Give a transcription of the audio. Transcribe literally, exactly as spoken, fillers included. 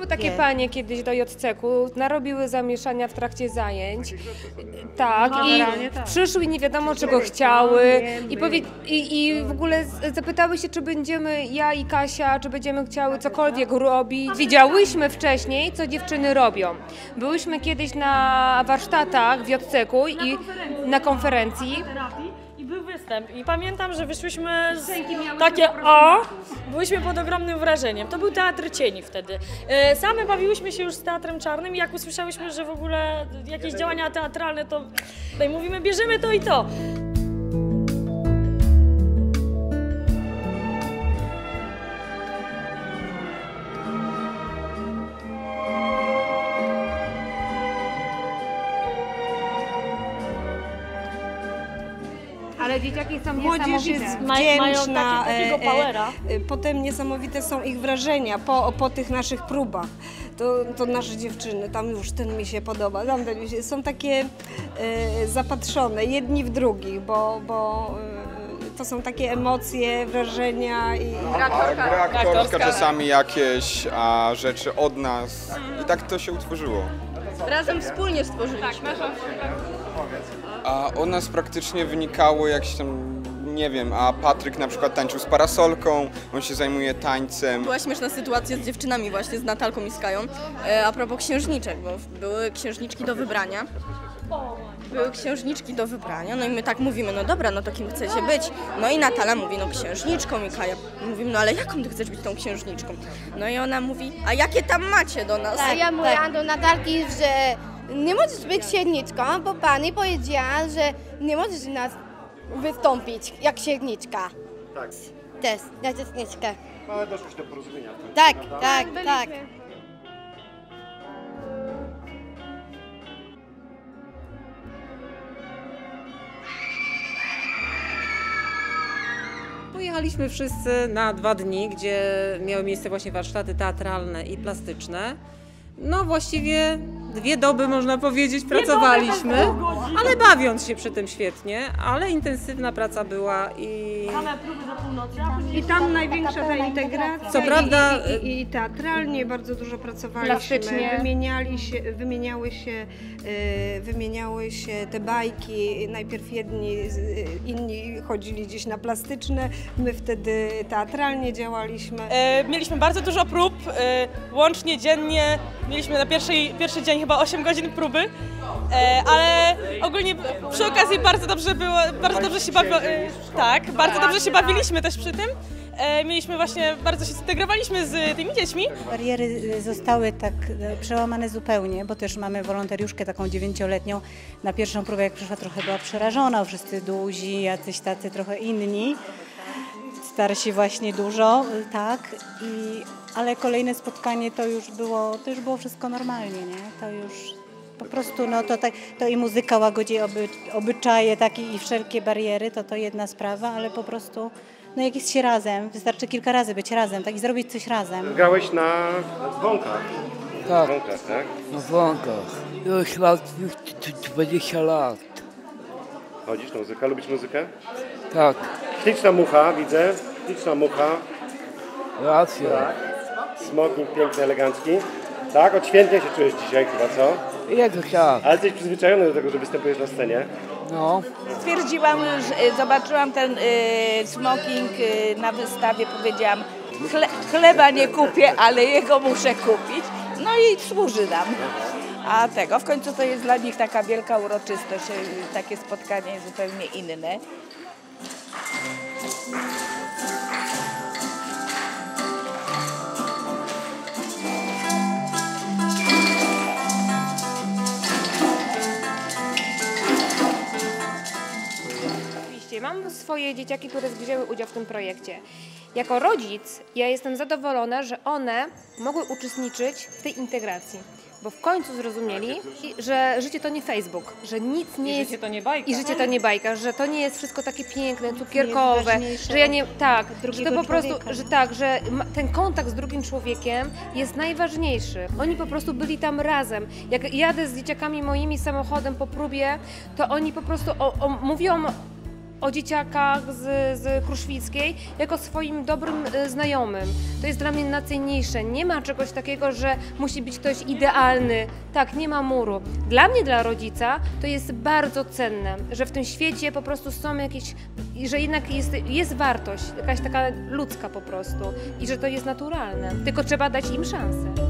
Przyszły takie nie. panie kiedyś do J C K-u, narobiły zamieszania w trakcie zajęć. Tak, no, i tak. przyszły i nie wiadomo czego chciały i, powie, i, i w ogóle zapytały się, czy będziemy, ja i Kasia, czy będziemy chciały cokolwiek robić. Widziałyśmy wcześniej, co dziewczyny robią. Byłyśmy kiedyś na warsztatach w J C K-u i na konferencji. I był występ i pamiętam, że wyszłyśmy z takie o, byłyśmy pod ogromnym wrażeniem. To był Teatr Cieni wtedy. Same bawiłyśmy się już z Teatrem Czarnym i jak usłyszałyśmy, że w ogóle jakieś działania teatralne, to tutaj mówimy, bierzemy to i to. Ale dzieciaki są Młodzież jest wdzięczna, takiego powera. Potem niesamowite są ich wrażenia po, po tych naszych próbach. To, to nasze dziewczyny, tam już ten mi się podoba, tam ten mi się, są takie e, zapatrzone jedni w drugich, bo, bo e, to są takie emocje, wrażenia i... Gra aktorska, gra aktorska czasami jakieś a, rzeczy od nas i tak to się utworzyło. Razem wspólnie stworzyliśmy. A od nas praktycznie wynikało jakieś tam, nie wiem, a Patryk na przykład tańczył z parasolką, on się zajmuje tańcem. Była śmieszna sytuacja z dziewczynami właśnie, z Natalką i Skają, e, a propos księżniczek, bo były księżniczki do wybrania. Były księżniczki do wybrania, no i my tak mówimy, no dobra, no to kim chcecie być? No i Natala mówi, no księżniczką, i Kaja mówimy, no ale jaką ty chcesz być tą księżniczką? No i ona mówi, a jakie tam macie do nas? Tak, ja mówiłam do Natalki, że nie możesz być księżniczką, bo pani powiedziała, że nie możesz u nas wystąpić jak księżniczka. Tak. Też, na księżniczkę. Ale doszło do porozumienia. Tak, tak, tak. Pojechaliśmy wszyscy na dwa dni, gdzie miały miejsce właśnie warsztaty teatralne i plastyczne. No właściwie dwie doby, można powiedzieć, pracowaliśmy, ale bawiąc się przy tym świetnie, ale intensywna praca była i... I tam największa ta integracja. Co prawda i, i, i teatralnie bardzo dużo pracowaliśmy, wymieniali się, wymieniały się, wymieniały się te bajki, najpierw jedni, inni chodzili gdzieś na plastyczne, my wtedy teatralnie działaliśmy. E, mieliśmy bardzo dużo prób, e, łącznie dziennie, mieliśmy na pierwszej, pierwszy dzień chyba osiem godzin próby, e, ale ogólnie przy okazji bardzo dobrze było, bardzo dobrze się bawi, e, tak, bardzo dobrze się bawiliśmy też przy tym. E, mieliśmy właśnie, bardzo się zintegrowaliśmy z tymi dziećmi. Bariery zostały tak przełamane zupełnie, bo też mamy wolontariuszkę taką dziewięcioletnią. Na pierwszą próbę jak przyszła, trochę była przerażona, wszyscy duzi, jacyś tacy trochę inni. Starsi właśnie dużo, tak. I, ale kolejne spotkanie to już było, to już było wszystko normalnie, nie? To już po prostu, no to, tak, to i muzyka łagodzi oby, obyczaje, tak, i wszelkie bariery, to to jedna sprawa, ale po prostu, no jak jest się razem, wystarczy kilka razy być razem, tak, i zrobić coś razem. Grałeś na dzwonkach. Tak, dzwonkach, tak? na dzwonkach. Już lat, już dwadzieścia lat. Chodzisz na muzykę? Lubisz muzykę? Tak. Śliczna mucha, widzę. Śliczna mucha. Racja. Tak. Smoking piękny, elegancki. Tak, odświętnie się czujesz dzisiaj chyba, co? Jak tak. Ale jesteś przyzwyczajony do tego, że występujesz na scenie. No. Stwierdziłam, że zobaczyłam ten y, smoking y, na wystawie, powiedziałam, chle, chleba nie kupię, ale jego muszę kupić. No i służy nam. A tego, w końcu to jest dla nich taka wielka uroczystość, takie spotkanie jest zupełnie inne. Mam swoje dzieciaki, które wzięły udział w tym projekcie. Jako rodzic ja jestem zadowolona, że one mogły uczestniczyć w tej integracji, bo w końcu zrozumieli, że życie to nie Facebook, że nic nie I jest... życie to nie bajka. I życie to nie bajka, że to nie jest wszystko takie piękne, cukierkowe, że ja nie... Tak, że to po prostu, że tak, że ten kontakt z drugim człowiekiem jest najważniejszy. Oni po prostu byli tam razem. Jak jadę z dzieciakami moimi samochodem po próbie, to oni po prostu o, o, mówią o dzieciakach z, z Kruszwickiej jako swoim dobrym y, znajomym. To jest dla mnie najcenniejsze. Nie ma czegoś takiego, że musi być ktoś idealny. Tak, nie ma muru. Dla mnie, dla rodzica, to jest bardzo cenne, że w tym świecie po prostu są jakieś, że jednak jest, jest wartość, jakaś taka ludzka po prostu i że to jest naturalne. Tylko trzeba dać im szansę.